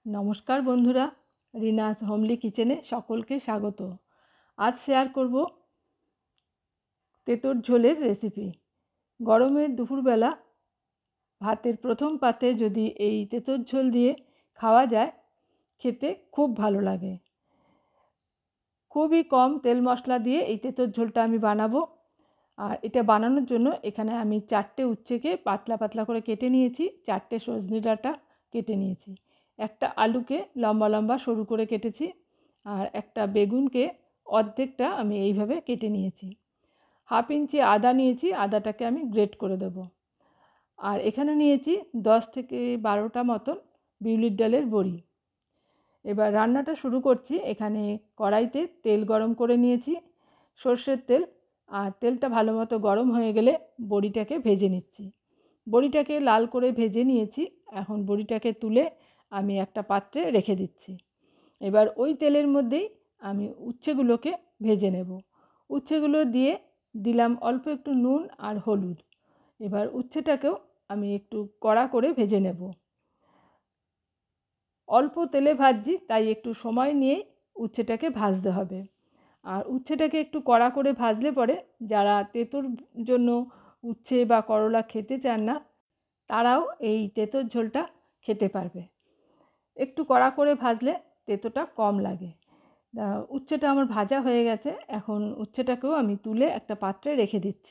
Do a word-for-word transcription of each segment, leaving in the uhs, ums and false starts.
নমস্কার বন্ধুরা, রিনাস হোমলি কিচেনে সকলকে স্বাগত। আজ শেয়ার করব তেঁতুর ঝোলের রেসিপি। গরমের দুপুরবেলা ভাতের প্রথম পাতে যদি এই তেঁতুর ঝোল দিয়ে খাওয়া যায়, খেতে খুব ভালো লাগে। খুবই কম তেল মশলা দিয়ে এই তেঁতুর ঝোলটা আমি বানাবো। আর এটা বানানোর জন্য এখানে আমি চারটে উচ্ছেকে পাতলা পাতলা করে কেটে নিয়েছি, চারটে সজনে ডাঁটা কেটে নিয়েছি, একটা আলুকে লম্বা লম্বা সরু করে কেটেছি, আর একটা বেগুনকে অর্ধেকটা আমি এইভাবে কেটে নিয়েছি। হাফ ইঞ্চি আদা নিয়েছি, আদাটাকে আমি গ্রেট করে দেব। আর এখানে নিয়েছি দশ থেকে বারোটা মতন বিউলির ডালের বড়ি। এবার রান্নাটা শুরু করছি। এখানে কড়াইতে তেল গরম করে নিয়েছি, সর্ষের তেল। আর তেলটা ভালো মতো গরম হয়ে গেলে বড়িটাকে ভেজে নিচ্ছি। বড়িটাকে লাল করে ভেজে নিয়েছি। এখন বড়িটাকে তুলে আমি একটা পাত্রে রেখে দিচ্ছি। এবার ওই তেলের মধ্যেই আমি উচ্ছেগুলোকে ভেজে নেব। উচ্ছেগুলো দিয়ে দিলাম অল্প একটু নুন আর হলুদ। এবার উচ্ছেটাকেও আমি একটু কড়া করে ভেজে নেব। অল্প তেলে ভাজছি, তাই একটু সময় নিয়ে উচ্ছেটাকে ভাজতে হবে। আর উচ্ছেটাকে একটু কড়া করে ভাজলে পরে যারা তেঁতুর জন্য উচ্ছে বা করলা খেতে চান না, তারাও এই তেঁতুর ঝোলটা খেতে পারবে। একটু কড়া করে ভাজলে তেঁতোটা কম লাগে। উচ্ছেটা আমার ভাজা হয়ে গেছে। এখন উচ্ছেটাকেও আমি তুলে একটা পাত্রে রেখে দিচ্ছি।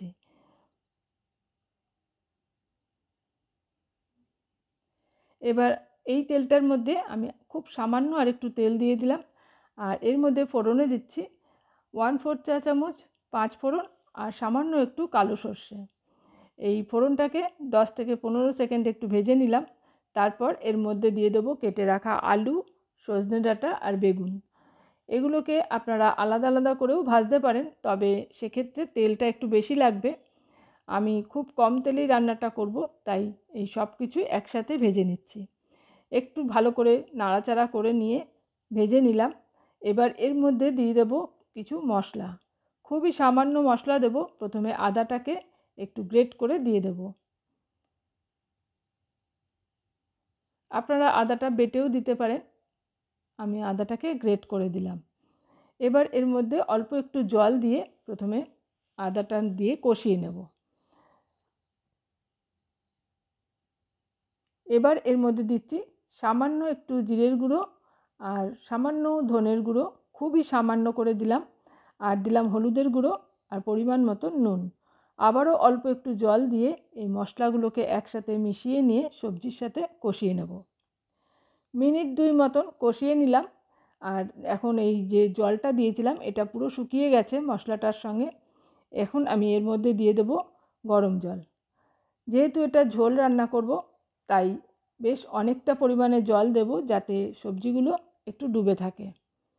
এবার এই তেলটার মধ্যে আমি খুব সামান্য আর একটু তেল দিয়ে দিলাম। আর এর মধ্যে ফোড়নে দিচ্ছি ওয়ান ফোর চা চামচ পাঁচ ফোড়ন আর সামান্য একটু কালো সর্ষে। এই ফোড়নটাকে দশ থেকে পনেরো সেকেন্ড একটু ভেজে নিলাম। তারপর এর মধ্যে দিয়ে দেবো কেটে রাখা আলু, সজনে ডাঁটা আর বেগুন। এগুলোকে আপনারা আলাদা আলাদা করেও ভাজতে পারেন, তবে সেক্ষেত্রে তেলটা একটু বেশি লাগবে। আমি খুব কম তেলেই রান্নাটা করব, তাই এই সব কিছু একসাথে ভেজে নিচ্ছি। একটু ভালো করে নাড়াচাড়া করে নিয়ে ভেজে নিলাম। এবার এর মধ্যে দিয়ে দেবো কিছু মশলা। খুবই সামান্য মশলা দেব। প্রথমে আদাটাকে একটু গ্রেট করে দিয়ে দেব। আপনারা আদাটা বেটেও দিতে পারেন, আমি আদাটাকে গ্রেট করে দিলাম। এবার এর মধ্যে অল্প একটু জল দিয়ে প্রথমে আদাটা দিয়ে কষিয়ে নেব। এবার এর মধ্যে দিচ্ছি সামান্য একটু জিরের গুঁড়ো আর সামান্য ধনের গুঁড়ো, খুবই সামান্য করে দিলাম। আর দিলাম হলুদের গুঁড়ো আর পরিমাণ মতো নুন। আবারও অল্প একটু জল দিয়ে এই মশলাগুলোকে একসাথে মিশিয়ে নিয়ে সবজির সাথে কষিয়ে নেব। মিনিট দুই মতন কষিয়ে নিলাম। আর এখন এই যে জলটা দিয়েছিলাম এটা পুরো শুকিয়ে গেছে মশলাটার সঙ্গে। এখন আমি এর মধ্যে দিয়ে দেব গরম জল। যেহেতু এটা ঝোল রান্না করব, তাই বেশ অনেকটা পরিমাণে জল দেব, যাতে সবজিগুলো একটু ডুবে থাকে।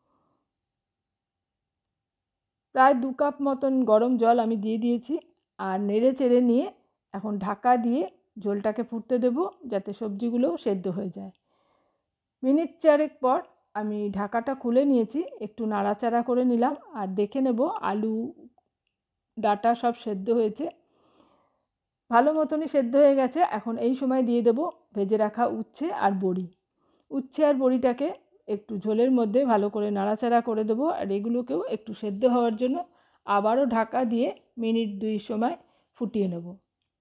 প্রায় দু কাপ মতন গরম জল আমি দিয়ে দিয়েছি। আর নেড়ে চেড়ে নিয়ে এখন ঢাকা দিয়ে ঝোলটাকে ফুটতে দেব, যাতে সবজিগুলোও সেদ্ধ হয়ে যায়। মিনিট চারেক পর আমি ঢাকাটা খুলে নিয়েছি, একটু নাড়াচাড়া করে নিলাম আর দেখে নেব আলু ডাঁটা সব সেদ্ধ হয়েছে। ভালো মতনই সেদ্ধ হয়ে গেছে। এখন এই সময় দিয়ে দেব ভেজে রাখা উচ্ছে আর বড়ি। উচ্ছে আর বড়িটাকে একটু ঝোলের মধ্যে ভালো করে নাড়াচাড়া করে দেবো। আর এগুলোকেও একটু সেদ্ধ হওয়ার জন্য আবারও ঢাকা দিয়ে মিনিট দুই সময় ফুটিয়ে নেব।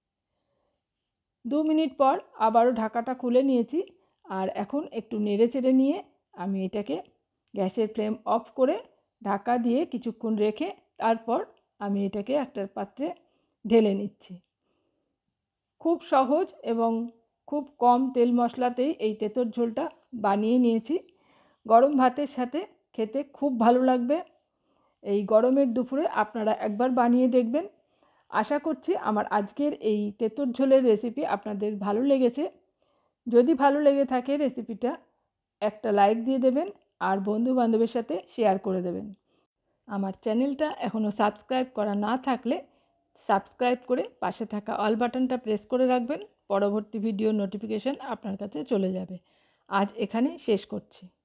দু মিনিট পর আবারও ঢাকাটা খুলে নিয়েছি। আর এখন একটু নেড়ে চেড়ে নিয়ে আমি এটাকে গ্যাসের ফ্লেম অফ করে ঢাকা দিয়ে কিছুক্ষণ রেখে তারপর আমি এটাকে একটা পাত্রে ঢেলে নিচ্ছি। খুব সহজ এবং খুব কম তেল মশলাতেই এই তেঁতুর ঝোলটা বানিয়ে নিয়েছি। গরম ভাতের সাথে খেতে খুব ভালো লাগবে। এই গরমের দুপুরে আপনারা একবার বানিয়ে দেখবেন। আশা করছি আমার আজকের এই তেঁতুর ঝোলের রেসিপি আপনাদের ভালো লেগেছে। যদি ভালো লেগে থাকে রেসিপিটা একটা লাইক দিয়ে দেবেন আর বন্ধু বান্ধবের সাথে শেয়ার করে দেবেন। আমার চ্যানেলটা এখনও সাবস্ক্রাইব করা না থাকলে সাবস্ক্রাইব করে পাশে থাকা অল বাটনটা প্রেস করে রাখবেন। পরবর্তী ভিডিও নোটিফিকেশন আপনার কাছে চলে যাবে। আজ এখানে শেষ করছি।